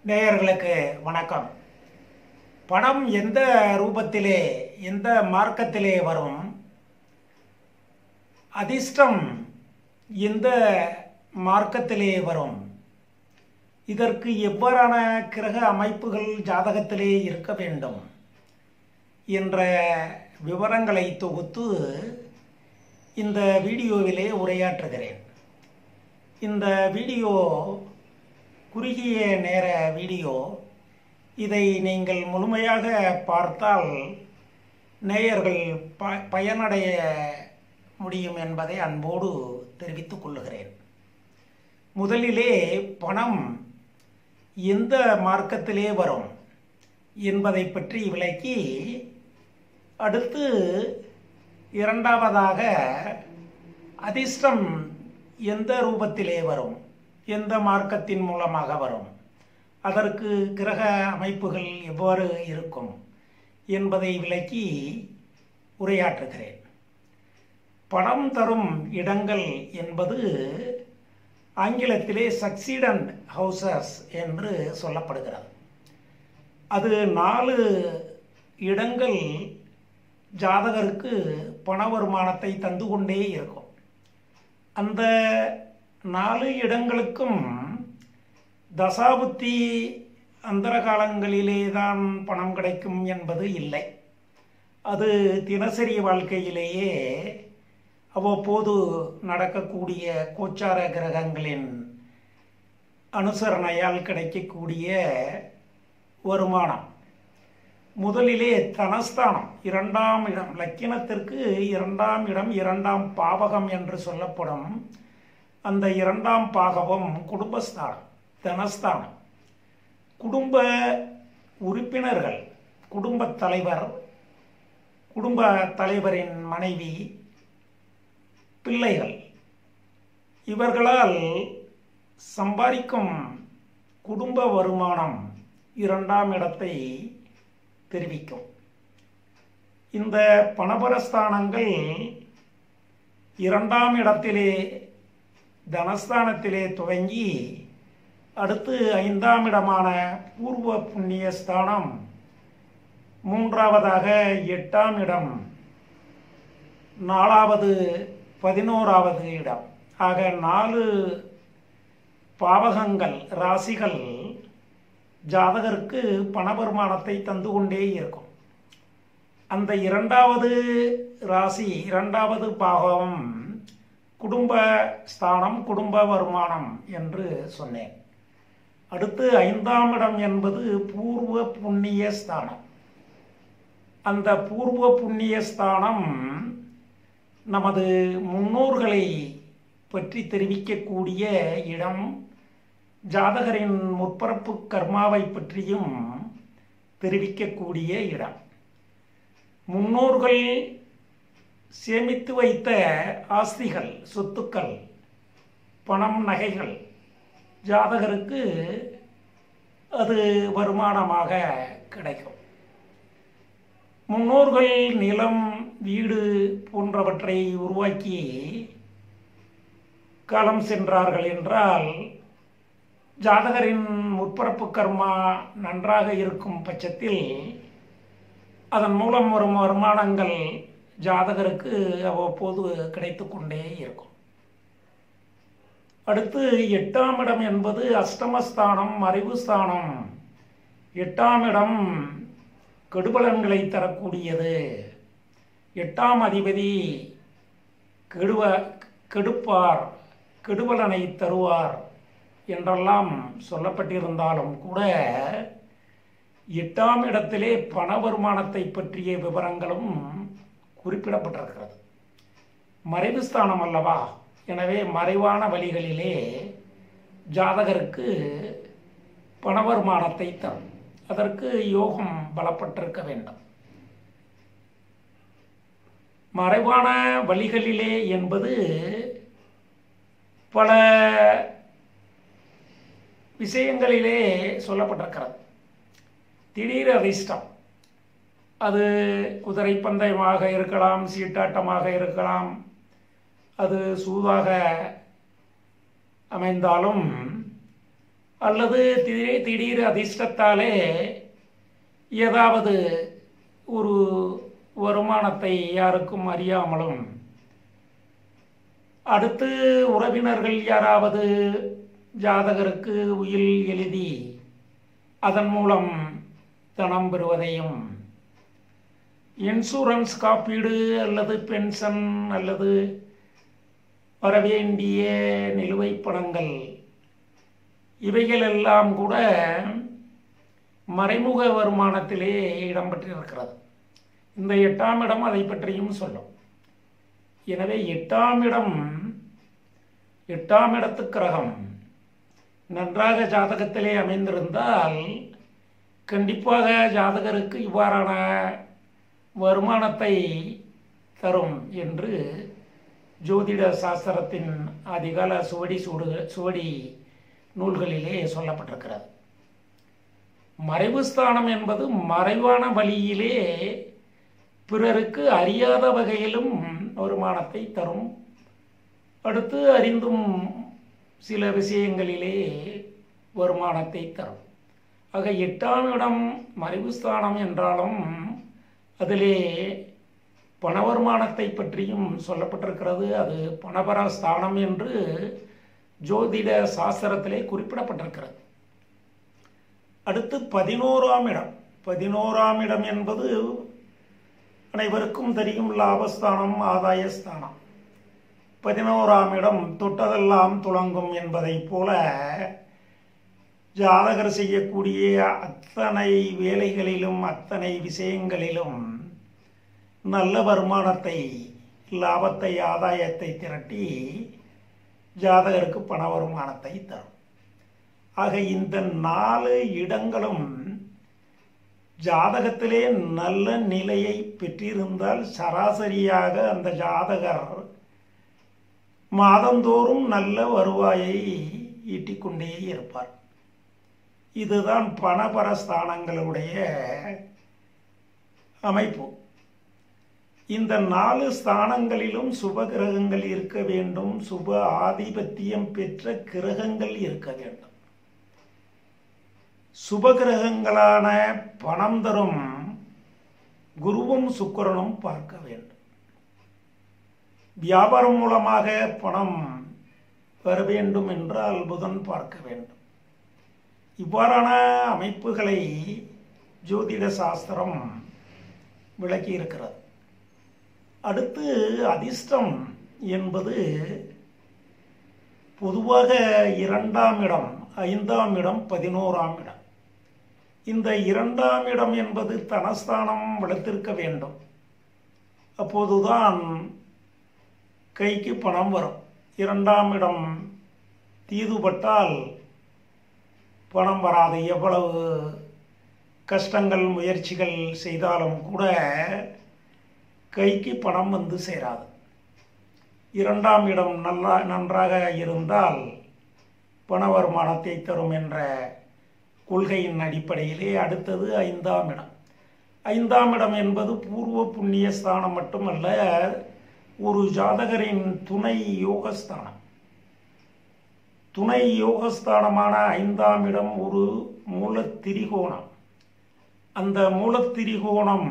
நேயர்களுக்கு வணக்கம். பணம் எந்த ரூபத்திலே எந்த மார்க்கத்திலே வரும், அதிர்ஷ்டம் எந்த மார்க்கத்திலே வரும், இதற்கு எவ்வாறான கிரக அமைப்புகள் ஜாதகத்திலே இருக்க வேண்டும் என்ற விவரங்களை தொகுத்து இந்த வீடியோவிலே உரையாற்றுகிறேன். இந்த வீடியோ குறுகிய நேர வீடியோ. இதை நீங்கள் முழுமையாக பார்த்தால் நேயர்கள் பயனடைய முடியும் என்பதை அன்போடு தெரிவித்துக் கொள்ளுகிறேன். முதலிலே பணம் எந்த மார்க்கத்திலே வரும் என்பதை பற்றி விளக்கி, அடுத்து இரண்டாவதாக அதிர்ஷ்டம் எந்த ரூபத்திலே வரும், எந்த மார்க்கத்தின் மூலமாக வரும், அதற்கு கிரக அமைப்புகள் எவ்வாறு இருக்கும் என்பதை விளக்கி உரையாற்றுகிறேன். பணம் தரும் இடங்கள் என்பது ஆங்கிலத்திலே சக்சீடன்ட் ஹவுசஸ் என்று சொல்லப்படுகிறது. அது 4 இடங்கள் ஜாதகருக்கு பண வருமானத்தை தந்து கொண்டே இருக்கும். அந்த 4 இடங்களுக்கும் தசாபுத்தி அந்தர காலங்களிலே தான் பணம் கிடைக்கும் என்பது இல்லை. அது தினசரி வாழ்க்கையிலேயே அவ்வப்போது நடக்கக்கூடிய கோச்சார கிரகங்களின் அனுசரணையால் கிடைக்கக்கூடிய வருமானம். முதலிலே தனஸ்தானம், 2ஆம் இடம், லக்கினத்திற்கு 2ஆம் இடம், 2ஆம் பாவகம் என்று சொல்லப்படும் அந்த 2ஆம் பாகவம் குடும்பஸ்தானம், தனஸ்தானம். குடும்ப உறுப்பினர்கள், குடும்பத் தலைவர், குடும்ப தலைவரின் மனைவி, பிள்ளைகள், இவர்களால் சம்பாதிக்கும் குடும்ப வருமானம் 2ஆம் இடத்தை தெரிவிக்கும். இந்த பணபரஸ்தானங்கள் 2ஆம் இடத்திலே தனஸ்தானத்திலே துவங்கி அடுத்து 5ஆம் இடமான பூர்வ புண்ணிய ஸ்தானம், 3ஆவதாக 8ஆம் இடம், 4வது 11வது இடம் ஆக 4 பாவகங்கள், ராசிகள் ஜாதகருக்கு பண வருமானத்தை தந்து கொண்டே இருக்கும். அந்த 2வது ராசி, 2வது பாகம் குடும்ப ஸ்தானம், குடும்ப வருமானம் என்று சொன்னேன். அடுத்து 5ஆம் இடம் என்பது பூர்வ புண்ணிய ஸ்தானம். அந்த பூர்வ புண்ணிய ஸ்தானம் நமது முன்னோர்களை பற்றி தெரிவிக்கக்கூடிய இடம், ஜாதகரின் முற்பரப்பு கர்மாவை பற்றியும் தெரிவிக்கக்கூடிய இடம். முன்னோர்கள் சேமித்து வைத்த ஆஸ்திகள், சொத்துக்கள், பணம், நகைகள் ஜாதகருக்கு அது வருமானமாக கிடைக்கும். முன்னோர்கள் நிலம், வீடு போன்றவற்றை உருவாக்கி காலம் சென்றார்கள் என்றால், ஜாதகரின் முற்பரப்பு கர்மா நன்றாக இருக்கும் பட்சத்தில் அதன் மூலம் வரும் வருமானங்கள் ஜாதகருக்கு அவ்வப்போது கிடைத்து கொண்டே இருக்கும். அடுத்து 8ஆம் இடம் என்பது அஷ்டமஸ்தானம், மறைவு ஸ்தானம். 8ஆம் இடம் கெடுபலன்களை தரக்கூடியது. 8ஆம் அதிபதி கெடுப்பார், கெடுபலனை தருவார் என்றெல்லாம் சொல்லப்பட்டிருந்தாலும் கூட 8ஆம் இடத்திலே பண வருமானத்தை பற்றிய விவரங்களும் குறிப்பிடப்பட்டிருக்கிறது. மறைவு ஸ்தானம் அல்லவா, எனவே மறைவான வழிகளிலே ஜாதகருக்கு பண வருமானத்தை தரும். அதற்கு யோகம் பலப்பட்டிருக்க வேண்டும். மறைவான வழிகளிலே என்பது பல விஷயங்களிலே சொல்லப்பட்டிருக்கிறது. திடீர் அதிர்ஷ்டம், அது குதிரை பந்தயமாக இருக்கலாம், சீட்டாட்டமாக இருக்கலாம், அது சூதாக அமைந்தாலும் அல்லது திடீர் அதிர்ஷ்டத்தாலே ஏதாவது ஒரு வருமானத்தை யாருக்கும் அறியாமலும், அடுத்து உறவினர்கள் யாராவது ஜாதகருக்கு உயில் எழுதி அதன் மூலம் தனம் பெறுவதையும், இன்சூரன்ஸ் காப்பீடு அல்லது பென்ஷன் அல்லது வரவேண்டிய நிலுவைப் பணங்கள் இவைகளெல்லாம் கூட மறைமுக வருமானத்திலே இடம்பெற்றிருக்கிறது. இந்த 8ஆம் இடம் அதை பற்றியும் சொல்லும். எனவே 8ஆம் இடத்து கிரகம் நன்றாக ஜாதகத்திலே அமைந்திருந்தால் கண்டிப்பாக ஜாதகருக்கு இவ்வாறான வருமானத்தை தரும் என்று ஜோதிட சாஸ்திரத்தின் ஆதிகால சுவடி நூல்களிலே சொல்லப்பட்டிருக்கிறது. மறைவு ஸ்தானம் என்பது மறைவான வழியிலே பிறருக்கு அறியாத வகையிலும் வருமானத்தை தரும். அடுத்து அறிந்தும் சில விஷயங்களிலே வருமானத்தை தரும். ஆக 8ஆம் இடம் மறைவு ஸ்தானம் என்றாலும் அதிலே பண வருமானத்தை பற்றியும் சொல்லப்பட்டிருக்கிறது. அது பணபர ஸ்தானம் என்று ஜோதிட சாஸ்திரத்திலே குறிப்பிடப்பட்டிருக்கிறது. அடுத்து 11ஆம் இடம். 11ஆம் இடம் என்பது அனைவருக்கும் தெரியும், லாபஸ்தானம், ஆதாயஸ்தானம். 11ஆம் இடம் தொட்டதெல்லாம் துலங்கும் என்பதைப் போல ஜாதகர் செய்யக்கூடிய அத்தனை வேலைகளிலும் அத்தனை விஷயங்களிலும் நல்ல வருமானத்தை, லாபத்தை, ஆதாயத்தை திரட்டி ஜாதகருக்கு பண வருமானத்தை தரும். ஆக இந்த 4 இடங்களும் ஜாதகத்திலே நல்ல நிலையை பெற்றிருந்தால் சராசரியாக அந்த ஜாதகர் மாதந்தோறும் நல்ல வருவாயை ஈட்டிக்கொண்டே இருப்பார். இதுதான் பணபர ஸ்தானங்களுடைய அமைப்பு. இந்த 4 ஸ்தானங்களிலும் சுப கிரகங்கள் இருக்க வேண்டும், சுப ஆதிபத்தியம் பெற்ற கிரகங்கள் இருக்க வேண்டும். சுப கிரகங்களான பணம் தரும் குருவும் சுக்கிரனும் பார்க்க வேண்டும். வியாபாரம் மூலமாக பணம் பெற வேண்டும் என்றால் புதன் பார்க்க வேண்டும். இவ்வாறான அமைப்புகளை ஜோதிட சாஸ்திரம் விளக்கி இருக்கிறது. அடுத்து அதிர்ஷ்டம் என்பது பொதுவாக 2ஆம் இடம், 5ஆம் இடம், 11ஆம் இடம். இந்த 2ஆம் இடம் என்பது தனஸ்தானம் வளர்த்திருக்க வேண்டும். அப்போதுதான் கைக்கு பணம் வரும். 2ஆம் இடம் தீதுபட்டால் பணம் வராது. எவ்வளவு கஷ்டங்கள் முயற்சிகள் செய்தாலும் கூட கைக்கு பணம் வந்து சேராது. 2ஆம் இடம் நன்றாக இருந்தால் பண வருமானத்தை தரும் என்ற கொள்கையின் அடிப்படையிலே அடுத்தது 5ஆம் இடம். 5ஆம் இடம் என்பது பூர்வ புண்ணிய ஸ்தானம் மட்டுமல்ல, ஒரு ஜாதகரின் துணை யோகஸ்தானம். துணை யோகஸ்தானமான 5ஆம் இடம் ஒரு மூலத்திரிகோணம். அந்த மூலத்திரிகோணம்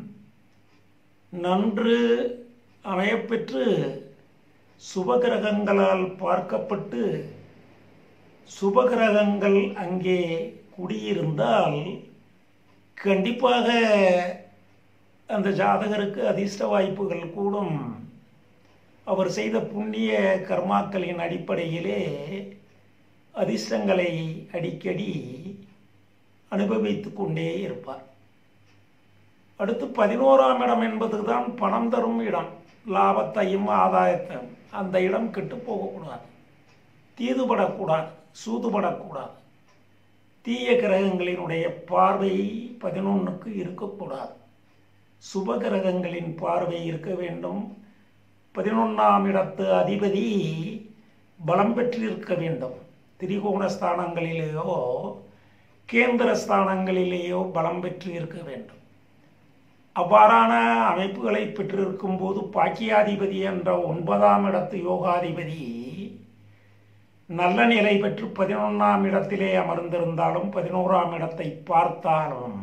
நன்று அமையப்பெற்று சுபகிரகங்களால் பார்க்கப்பட்டு சுபகிரகங்கள் அங்கே குடியிருந்தால் கண்டிப்பாக அந்த ஜாதகருக்கு அதிர்ஷ்ட வாய்ப்புகள் கூடும். அவர் செய்த புண்ணிய கர்மாக்களின் அடிப்படையிலே அதிர்ஷ்டங்களை அடிக்கடி அனுபவித்து கொண்டே இருப்பார். அடுத்து 11ஆம் இடம் என்பதுதான் பணம் தரும் இடம். லாபத்தையும் ஆதாயத்தையும் அந்த இடம் கெட்டு போகக்கூடாது, தீதுபடக்கூடாது, சூதுபடக்கூடாது. தீய கிரகங்களினுடைய பார்வை 11க்கு இருக்கக்கூடாது. சுப கிரகங்களின் பார்வை இருக்க வேண்டும். 11ஆம் இடத்து அதிபதி பலம் பெற்றிருக்க வேண்டும். திரிகோண ஸ்தானங்களிலேயோ கேந்திர ஸ்தானங்களிலேயோ பலம் பெற்று இருக்க வேண்டும். அவ்வாறான அமைப்புகளை பெற்றிருக்கும் போது பாக்கியாதிபதி என்ற 9ஆம் இடத்து யோகாதிபதி நல்ல நிலை பெற்று 11ஆம் இடத்திலே அமர்ந்திருந்தாலும் 11ஆம் இடத்தை பார்த்தாலும்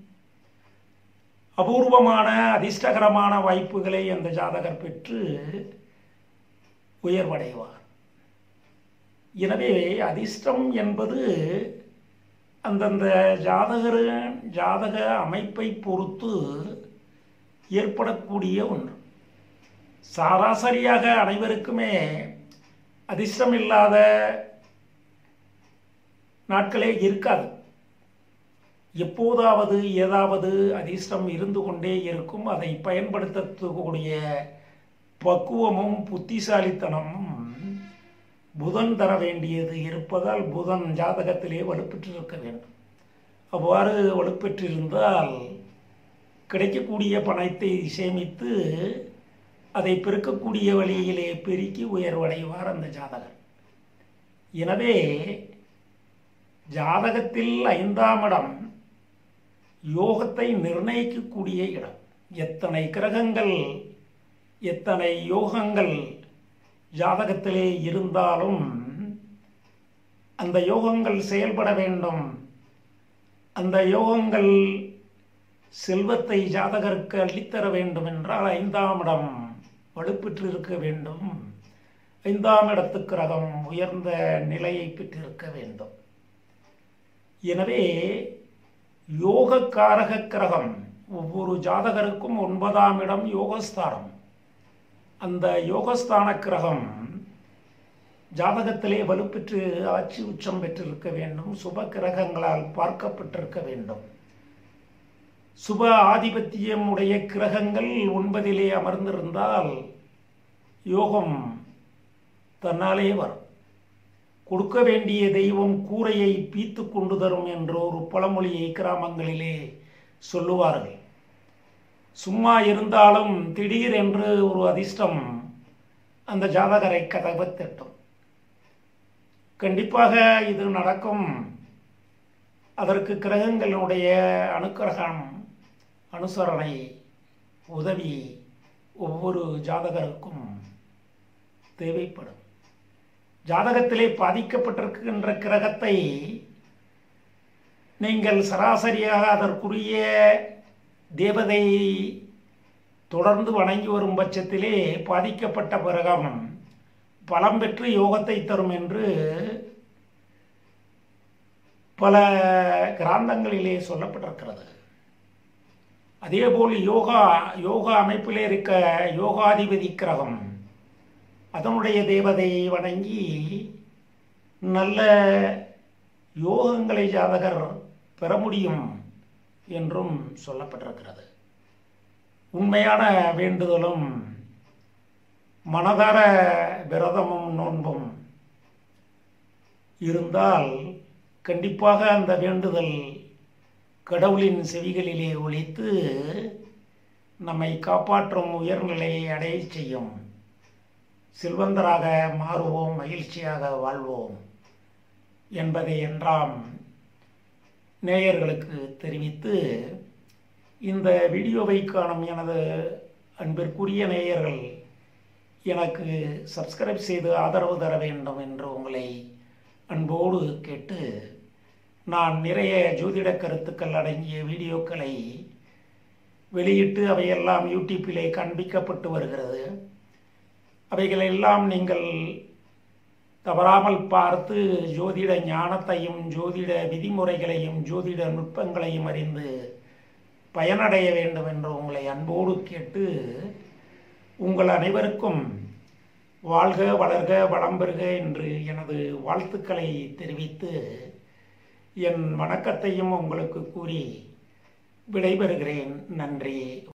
அபூர்வமான அதிர்ஷ்டகரமான வாய்ப்புகளை அந்த ஜாதகர் பெற்று உயர்வடைவார். எனவே அதிர்ஷ்டம் என்பது அந்தந்த ஜாதக அமைப்பை பொறுத்து ஏற்படக்கூடிய ஒன்று. சராசரியாக அனைவருக்குமே அதிர்ஷ்டம் இல்லாத நாட்களே இருக்காது. எப்போதாவது ஏதாவது அதிர்ஷ்டம் இருந்து கொண்டே இருக்கும். அதை பயன்படுத்தக்கூடிய பக்குவமும் புத்திசாலித்தனமும் புதன் தர வேண்டியது இருப்பதால் புதன் ஜாதகத்திலே வலுப்பெற்றிருக்க வேண்டும். அவ்வாறு வலுப்பெற்றிருந்தால் கிடைக்கக்கூடிய பணத்தை சேமித்து அதை பெருக்கக்கூடிய வழியிலே பெருக்கி உயர்வடைவார் அந்த ஜாதகர். எனவே ஜாதகத்தில் 5ஆம் இடம் யோகத்தை நிர்ணயிக்கக்கூடிய இடம். எத்தனை கிரகங்கள் எத்தனை யோகங்கள் ஜாதகத்திலே இருந்தாலும் அந்த யோகங்கள் செயல்பட வேண்டும். அந்த யோகங்கள் செல்வத்தை ஜாதகருக்கு அள்ளித்தர வேண்டும் என்றால் 5ஆம் இடம் வலுப்பெற்றிருக்க வேண்டும். 5ஆம் இடத்து கிரகம் உயர்ந்த நிலையை பெற்றிருக்க வேண்டும். எனவே யோகக்காரக கிரகம் ஒவ்வொரு ஜாதகருக்கும் 9ஆம் இடம் யோகஸ்தானம். அந்த யோகஸ்தான கிரகம் ஜாதகத்திலே வலுப்பெற்று ஆட்சி உச்சம் பெற்றிருக்க வேண்டும். சுப கிரகங்களால் பார்க்கப்பட்டிருக்க வேண்டும். சுப ஆதிபத்தியம் உடைய கிரகங்கள் 9இலே அமர்ந்திருந்தால் யோகம் தன்னாலே வரும். கொடுக்க வேண்டிய தெய்வம் கூரையை பீத்து கொண்டு தரும் என்ற ஒரு பழமொழியை கிராமங்களிலே சொல்லுவார்கள். சும்மா இருந்தாலும் திடீரென்று ஒரு அதிர்ஷ்டம் அந்த ஜாதகரை கதவை தட்டும். கண்டிப்பாக இது நடக்கும். அதற்கு கிரகங்களுடைய அனுக்கிரகம், அனுசரணை, உதவி ஒவ்வொரு ஜாதகருக்கும் தேவைப்படும். ஜாதகத்திலே பாதிக்கப்பட்டிருக்கின்ற கிரகத்தை நீங்கள் சராசரியாக அதற்குரிய தேவதை தொடர்ந்து வணங்கி வரும் பட்சத்திலே பாதிக்கப்பட்ட கிரகம் பலம் பெற்று யோகத்தை தரும் என்று பல கிராந்தங்களிலே சொல்லப்பட்டிருக்கிறது. அதேபோல் யோகா அமைப்பிலே இருக்க யோகாதிபதி கிரகம் அதனுடைய தேவதையை வணங்கி நல்ல யோகங்களை ஜாதகர் பெற முடியும் என்றும் சொல்லப்பட்டிருக்கிறது. உண்மையான வேண்டுதலும் மனதார விரதமும் நோன்பும் இருந்தால் கண்டிப்பாக அந்த வேண்டுதல் கடவுளின் செவிகளிலே ஒலித்து நம்மை காப்பாற்றும் உயர்நிலையை அடைய செய்யும். செல்வந்தராக மாறுவோம், மகிழ்ச்சியாக வாழ்வோம் என்பதை என்றாம் நேயர்களுக்கு தெரிவித்து, இந்த வீடியோவை காணும் எனது அன்பிற்குரிய நேயர்கள் எனக்கு சப்ஸ்கிரைப் செய்து ஆதரவு தர வேண்டும் என்று உங்களை அன்போடு கேட்டு, நான் நிறைய ஜோதிட கருத்துக்கள் அடங்கிய வீடியோக்களை வெளியிட்டு அவையெல்லாம் யூடியூப்பிலே காண்பிக்கப்பட்டு வருகிறது. அவைகளெல்லாம் நீங்கள் தவறாமல் பார்த்து ஜோதிட ஞானத்தையும் ஜோதிட விதிமுறைகளையும் ஜோதிட நுட்பங்களையும் அறிந்து பயனடைய வேண்டும் என்று உங்களை அன்போடு கேட்டு, உங்கள் அனைவருக்கும் வாழ்க வளர்க வளம் பெறுக என்று எனது வாழ்த்துக்களை தெரிவித்து என் வணக்கத்தையும் உங்களுக்கு கூறி விடைபெறுகிறேன். நன்றி.